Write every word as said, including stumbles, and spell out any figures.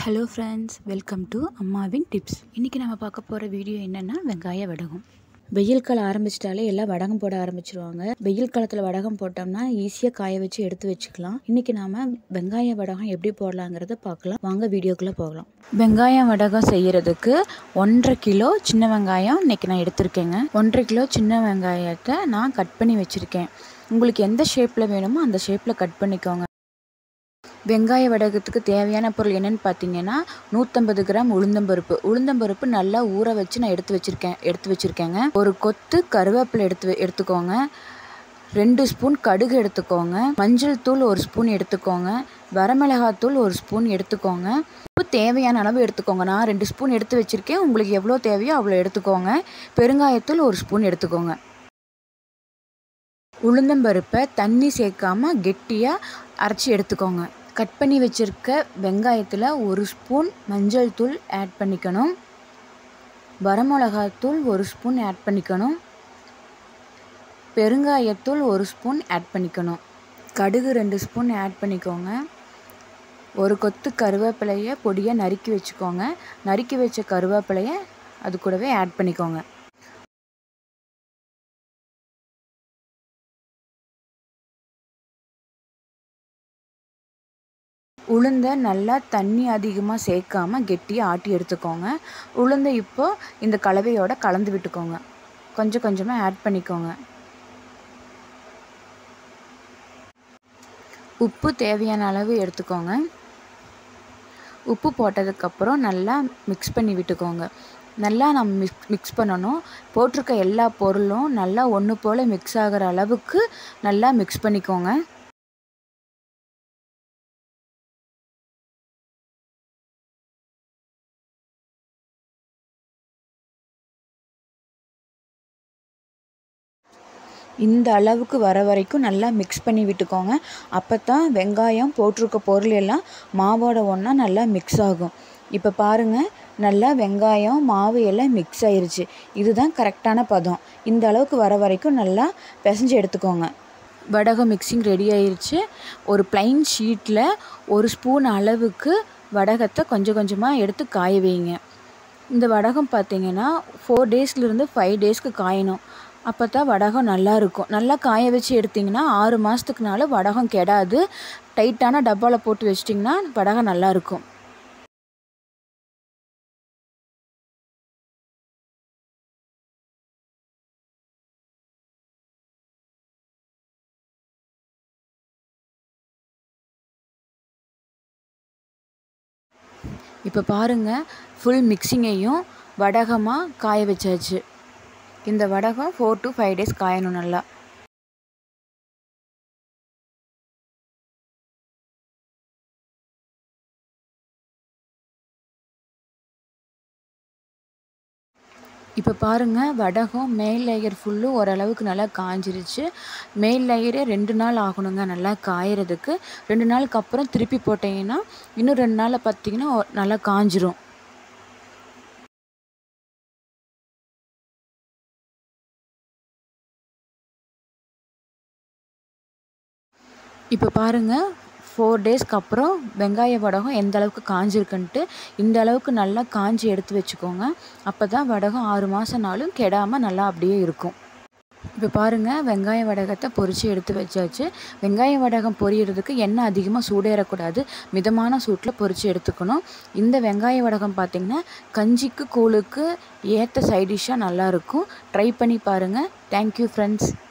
Hello friends, welcome to அம்மாவின் tips. இன்றைக்கி நம்ம பார்க்க போகிற வீடியோ என்னென்னா வெங்காய வடகம். வெயில் காலம் ஆரம்பிச்சிட்டாலே எல்லாம் வடகம் போட ஆரம்பிச்சிருவாங்க. வெயில் காலத்தில் வடகம் போட்டோம்னா ஈஸியாக காய வச்சு எடுத்து வச்சுக்கலாம். இன்றைக்கி நாம் வெங்காய வடகம் எப்படி போடலாங்கிறத பார்க்கலாம். வாங்க வீடியோக்குள்ளே போகலாம். வெங்காயம் வடகம் செய்கிறதுக்கு ஒன்றரை கிலோ சின்ன வெங்காயம் இன்றைக்கி நான் எடுத்திருக்கேங்க. ஒன்றரை கிலோ சின்ன வெங்காயத்தை நான் கட் பண்ணி வச்சுருக்கேன். உங்களுக்கு எந்த ஷேப்பில் வேணுமோ அந்த ஷேப்பில் கட் பண்ணிக்கோங்க. வெங்காய வடகத்துக்கு தேவையான பொருள் என்னென்னு பார்த்தீங்கன்னா, நூற்றம்பது கிராம் உளுந்தம்பருப்பு. உளுந்தம்பருப்பு நல்லா ஊற வச்சு நான் எடுத்து வச்சுருக்கேன் எடுத்து வச்சுருக்கேங்க ஒரு கொத்து கருவேப்பிலை எடுத்து எடுத்துக்கோங்க. ரெண்டு ஸ்பூன் கடுகு எடுத்துக்கோங்க. மஞ்சள் தூள் ஒரு ஸ்பூன் எடுத்துக்கோங்க. வரமிளகாத்தூள் ஒரு ஸ்பூன் எடுத்துக்கோங்க. உப்பு தேவையான அளவு எடுத்துக்கோங்க. நான் ரெண்டு ஸ்பூன் எடுத்து வச்சுருக்கேன். உங்களுக்கு எவ்வளோ தேவையோ அவ்வளோ எடுத்துக்கோங்க. பெருங்காயத்தூள் ஒரு ஸ்பூன் எடுத்துக்கோங்க. உளுந்தம்பருப்பை தண்ணி சேர்க்காம கெட்டியாக அரைச்சி எடுத்துக்கோங்க. கட் பண்ணி வச்சுருக்க வெங்காயத்தில் ஒரு ஸ்பூன் மஞ்சள் தூள் ஆட் பண்ணிக்கணும். வரமிளகாத்தூள் ஒரு ஸ்பூன் ஆட் பண்ணிக்கணும். பெருங்காயத்தூள் ஒரு ஸ்பூன் ஆட் பண்ணிக்கணும். கடுகு ரெண்டு ஸ்பூன் ஆட் பண்ணிக்கோங்க. ஒரு கொத்து கருவேப்பிலையை பொடியாக நறுக்கி வச்சுக்கோங்க. நறுக்கி வச்ச கருவேப்பிலையை அது கூடவே ஆட் பண்ணிக்கோங்க. உளுந்தை நல்லா தண்ணி அதிகமாக சேர்க்காம கெட்டியாக ஆட்டி எடுத்துக்கோங்க. உளுந்தை இப்போ இந்த கலவையோட கலந்து விட்டுக்கோங்க. கொஞ்சம் கொஞ்சமாக ஆட் பண்ணிக்கோங்க. உப்பு தேவையான அளவு எடுத்துக்கோங்க. உப்பு போட்டதுக்கப்புறம் நல்லா மிக்ஸ் பண்ணி விட்டுக்கோங்க. நல்லா நம்ம மிக்ஸ் மிக்ஸ் பண்ணணும். போட்டிருக்க எல்லா பொருளும் நல்லா ஒன்று போல் மிக்ஸ் ஆகிற அளவுக்கு நல்லா மிக்ஸ் பண்ணிக்கோங்க. இந்த அளவுக்கு வர வரைக்கும் நல்லா மிக்ஸ் பண்ணி விட்டுக்கோங்க. அப்போ தான் வெங்காயம் போட்டிருக்க பொருள் எல்லாம் மாவோட ஒன்றா நல்லா மிக்ஸ் ஆகும். இப்போ பாருங்கள், நல்லா வெங்காயம் மாவு எல்லாம் மிக்ஸ் ஆயிருச்சு. இதுதான் கரெக்டான பதம். இந்த அளவுக்கு வர வரைக்கும் நல்லா பிசைஞ்சு எடுத்துக்கோங்க. வடகம் மிக்சிங் ரெடி ஆயிருச்சு. ஒரு ப்ளைன் ஷீட்டில் ஒரு ஸ்பூன் அளவுக்கு வடகத்தை கொஞ்சம் கொஞ்சமாக எடுத்து காய வைங்க. இந்த வடகம் பார்த்திங்கன்னா ஃபோர் டேஸ்லேருந்து ஃபைவ் டேஸ்க்கு காயணும். அப்போ தான் வடகம் நல்லா இருக்கும். நல்லா காய வச்சு எடுத்திங்கன்னா ஆறு மாதத்துக்குனால வடகம் கெடாது. டைட்டான டப்பாவில் போட்டு வச்சிட்டிங்கன்னா வடகம் நல்லாயிருக்கும். இப்போ பாருங்கள், ஃபுல் மிக்சிங்கையும் வடகமாக காய வச்சாச்சு. இந்த வடகம் ஃபோர் டு ஃபைவ் டேஸ் காயணும் நல்லா. இப்போ பாருங்கள், வடகம் மேல் லேயர் ஃபுல்லும் ஓரளவுக்கு நல்லா காஞ்சிருச்சு. மேல் லேயரே ரெண்டு நாள் ஆகணுங்க நல்லா காயறதுக்கு. ரெண்டு நாளுக்கு அப்புறம் திருப்பி போட்டிங்கன்னா இன்னும் ரெண்டு நாளில் பார்த்திங்கன்னா நல்லா காஞ்சிரும். இப்போ பாருங்கள், ஃபோர் டேஸ்க்கு அப்புறம் வெங்காய வடகம் எந்த அளவுக்கு காஞ்சிருக்குன்ட்டு. இந்த அளவுக்கு நல்லா காஞ்சி எடுத்து வச்சுக்கோங்க. அப்போ தான் வடகம் ஆறு மாதம்னாலும் கெடாமல் நல்லா அப்படியே இருக்கும். இப்போ பாருங்கள், வெங்காய வடகத்தை பொரித்து எடுத்து வச்சாச்சு. வெங்காய வடகம் பொரியறதுக்கு எண்ணெய் அதிகமாக சூடேறக்கூடாது. மிதமான சூட்டில் பொரித்து எடுத்துக்கணும். இந்த வெங்காய வடகம் பார்த்திங்கன்னா கஞ்சிக்கு கூழுக்கு ஏற்ற சைடிஷ்ஷாக நல்லாயிருக்கும். ட்ரை பண்ணி பாருங்கள். Thank you friends.